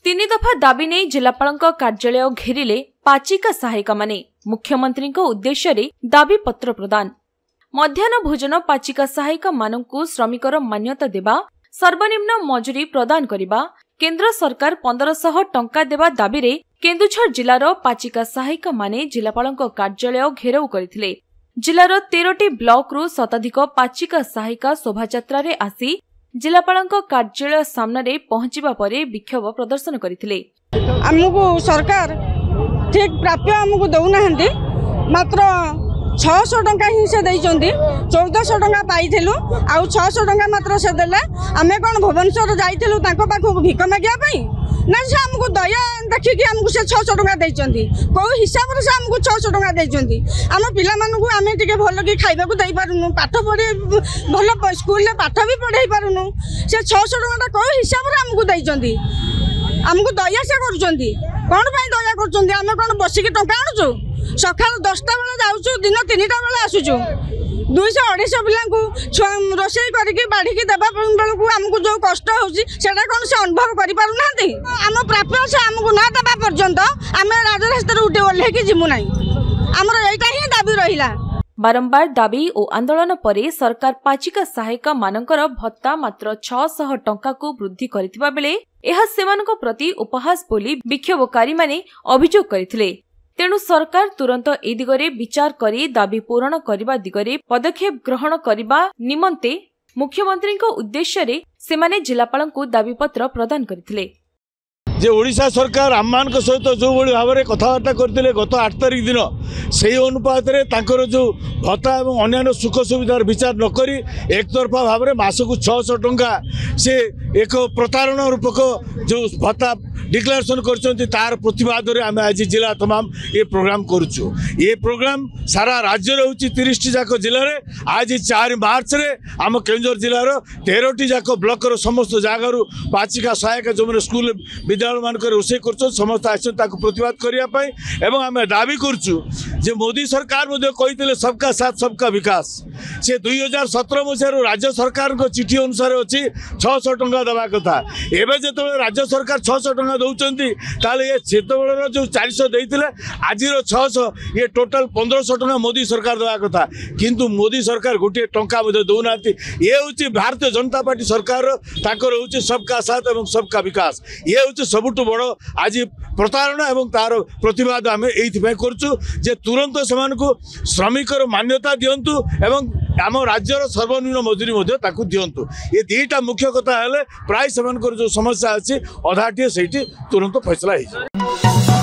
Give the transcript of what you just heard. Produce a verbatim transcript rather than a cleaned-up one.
तीन दफा दाबी नहीं जिलापाल कार्यालय घेरिले पाचिका सहायिका माने मुख्यमंत्री उद्देश्य रे दाबी पत्र प्रदान। मध्याह्न भोजन पाचिका सहायिका मानकु श्रमिकर मान्यता देबा, सर्वनिम्न मजूरी प्रदान करिबा, केंद्र सरकार पंद्रह सौ टंका देबा दाबी रे केन्दुझर जिलार पाचिका सहायिका माने जिलापाल कार्यालय घेराव करथिले। जिलार तेरह ब्लॉक रु शताधिक पाचिका सहायिका शोभायात्रा रे आसी जिलापाल कार्यालय सामने पहुंचवा परे विक्षोभ प्रदर्शन करथिले। हमकु सरकार ठीक प्राप्य हमकु दउना हंदी, मात्र छह सौ टंका ही से देइचंदी। चौदह सौ टंका पाइथिलु, आउ छह सौ टंका मात्र से देले। आमे कोन भुवनेश्वर जाइथिलु ताको पाखु भिक मागिया पई ना, से हमकु दया देखि कि हमकु से छह सौ टंका देइचंदी। को हिसाब रे से हमकु छह सौ टंका देइचंदी। हम पिला मानकु आमे टिके भलो कि खाइबा को देई पारुनु, पाठ पढे भलो स्कूल ले पाठ भी पढाई पारुनु। से छह सौ टंका को हिसाब रे हमकु देइचंदी। हमकु दया से करूचंदी। कोन पई दया करूचंदी? आमे कोन बसिक टंका आनुचु? सकाल दसटा बेले जाऊँ, दिन तीन टा बेले आसुचु। दुईश अढ़ाई पिला रोषे करके बाढ़ी देवा बेलू आमको जो कष्ट होता कौन से अनुभव करना। आम प्राप्य से आमको न देवा पर्यंत आम राजरास्ता उठे ओह्लैक जीवु ना। आमर यहीटा ही दाबी रहिला। बारंबार दाबी और आंदोलन परे सरकार पाचिका सहायिका मानकर भत्ता मात्र छह सौ टंका को वृद्धि करथिबा बेले एहा सेमानक प्रति उपहास बोली विक्षोभकारी माने अभियोग करथिले। तेणु सरकार तुरंत ए दिगरे विचार करी दाबी पूरण करने दिगरे पदक्षेप ग्रहण करने निमंते मुख्यमंत्री उद्देश्य रे सेमाने जिलापाल को दाबी पत्र प्रदान करथिले। जे ओडिशा सरकार आम मान सहित जो भाव में कथबार्ता करते गत आठ तारिख दिन से अनुपात में जो भत्ता और अन्य सुख सुविधार विचार नक एक तरफा भाव में मासक छह सौ टंका से एक प्रतारणा रूपक जो भत्ता डिक्लेरेशन कर तार प्रतिवाद में आम आज जिला तमाम ये प्रोग्राम करुचु। ये प्रोग्राम सारा राज्य होची तीस टी जाक जिले में आज चार मार्च रे आम केन्दुझर जिलार तेरह टी जाक ब्लॉक समस्त जगार पाचिका सहायक जो मैंने स्कूल विद्यालय मान रोषे कर समस्त आसन प्रतिवाद करने आम दाबी करुचु जे मोदी सरकार कहते सबका साथ सबका विकास। से दुई हजार सतर मसीह राज्य सरकार चिठी अनुसार अच्छी छह सौ टंका देवा कथा। एवं जो राज्य सरकार छह सौ टंका दौरान ये से जो चार सौ देते आज छह सौ ये टोटाल पंद्रह सौ टंका मोदी सरकार देवा कथा, किंतु मोदी सरकार गोटे टंका दौना। ये हूँ भारतीय जनता पार्टी सरकार हूँ सबका साथ और सबका विकास। ये हूँ सबुठ बड़ आज प्रतारणा और तार प्रतिवाद आम ये करुचु जे तुरंत से श्रमिकर मान्यता दिंतु एवं आम राज्यर सर्वनिम्न मजूरी दिंतु। ये दीटा मुख्य कथा है प्राय से जो समस्या अच्छी अधाटी से तुरंत फैसला हो।